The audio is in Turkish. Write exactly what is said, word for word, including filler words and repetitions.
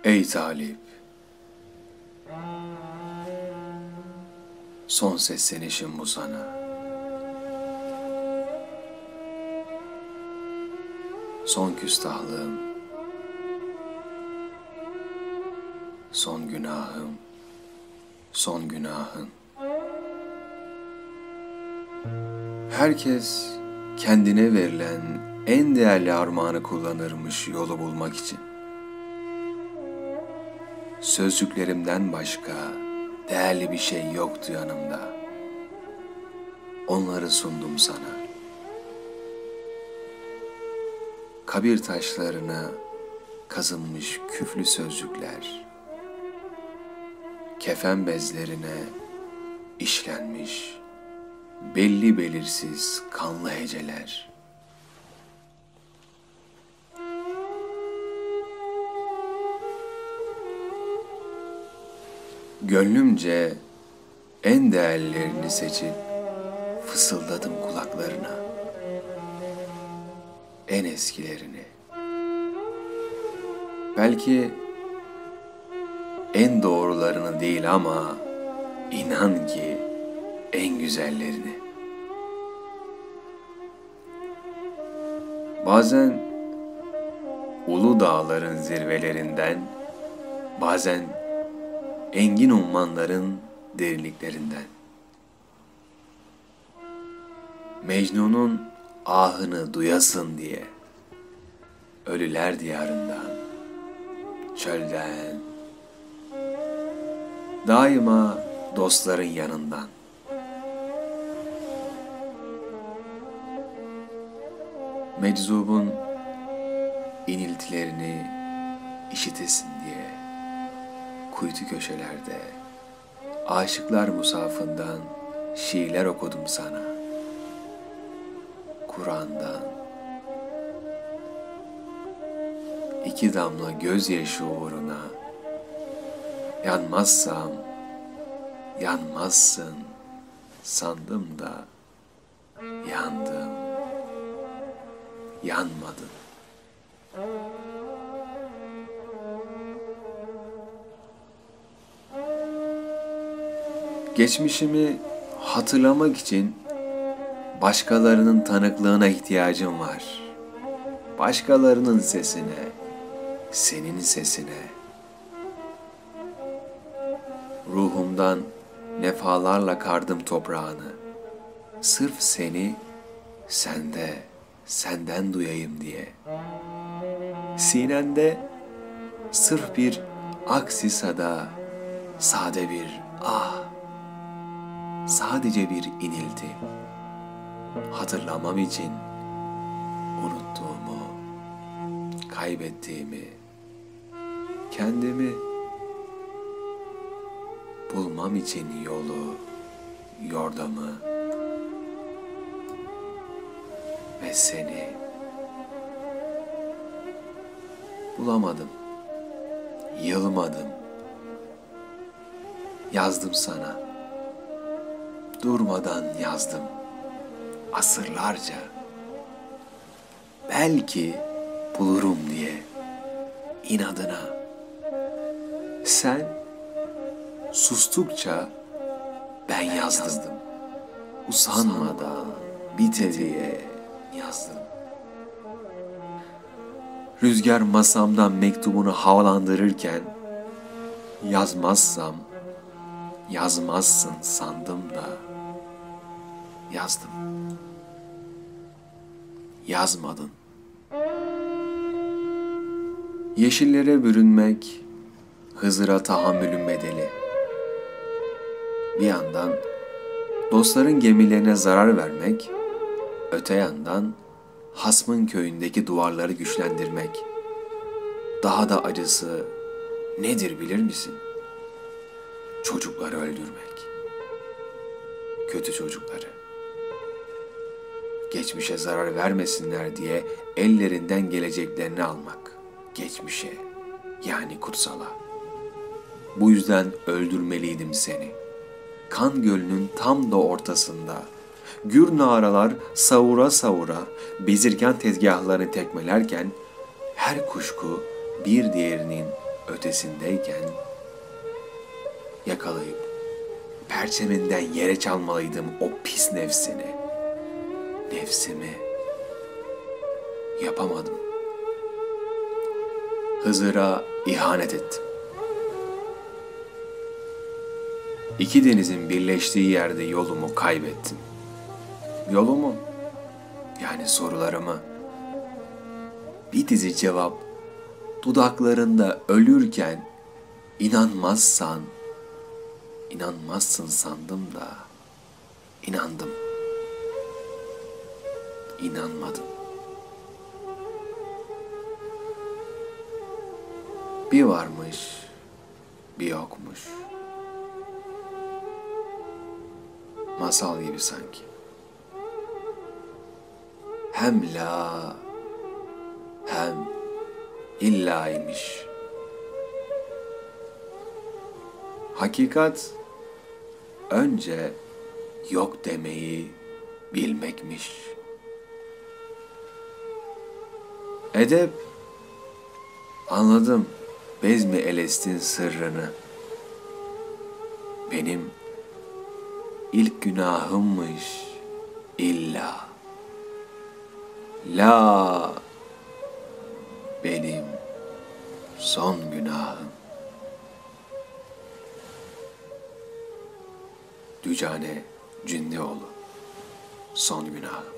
Ey talip, son seslenişim bu sana. Son küstahlığım, son günahım, son günahın. Herkes kendine verilen en değerli armağanı kullanırmış yolu bulmak için. Sözcüklerimden başka değerli bir şey yoktu yanımda. Onları sundum sana. Kabir taşlarına kazınmış küflü sözcükler, kefen bezlerine işlenmiş belli belirsiz kanlı heceler. Gönlümce en değerlerini seçip fısıldadım kulaklarına. En eskilerini. Belki en doğrularını değil ama inan ki en güzellerini. Bazen ulu dağların zirvelerinden, bazen engin ummanların derinliklerinden. Mecnun'un ahını duyasın diye, ölüler diyarından, çölden, daima dostların yanından. Meczubun iniltilerini işitesin diye, kuytu köşelerde, aşıklar musafından şiirler okudum sana. Kur'an'dan iki damla gözyaşı uğruna yanmazsam yanmazsın sandım da yandım, yanmadın. Geçmişimi hatırlamak için başkalarının tanıklığına ihtiyacım var. Başkalarının sesine, senin sesine. Ruhumdan nefalarla kardım toprağını. Sırf seni, sende, senden duyayım diye. Sinende sırf bir aksi sada, sade bir ah, sadece bir inilti. Hatırlamam için unuttuğumu, kaybettiğimi, kendimi bulmam için yolu, yordamı ve seni bulamadım, yılmadım, yazdım sana, durmadan yazdım. Asırlarca, belki bulurum diye inadına. Sen sustukça ben yazdım. Usanmadan bitediye yazdım. Rüzgar masamdan mektubunu havalandırırken yazmazsam yazmazsın sandım da yazdım. Yazmadın. Yeşillere bürünmek, Hızır'a tahammülün bedeli. Bir yandan dostların gemilerine zarar vermek, öte yandan hasmın köyündeki duvarları güçlendirmek. Daha da acısı nedir bilir misin? Çocukları öldürmek. Kötü çocukları. Geçmişe zarar vermesinler diye ellerinden geleceklerini almak. Geçmişe, yani kutsala. Bu yüzden öldürmeliydim seni. Kan gölünün tam da ortasında. Gür naralar savura savura bezirgan tezgahlarını tekmelerken her kuşku bir diğerinin ötesindeyken yakalayıp perçeminden yere çalmalıydım o pis nefsini. Nefsimi yapamadım. Hızır'a ihanet ettim. İki denizin birleştiği yerde yolumu kaybettim. Yolumu, yani sorularımı. Bir dizi cevap dudaklarında ölürken inanmazsan, inanmazsın sandım da inandım. İnanmadım. Bir varmış, bir yokmuş. Masal gibi sanki. Hem la, hem illa'ymış. Hakikat önce yok demeyi bilmekmiş. Edep, anladım Bezmi Eles'tin sırrını. Benim ilk günahımmış illa. La, benim son günahım. Dücane Cündioğlu, son günahım.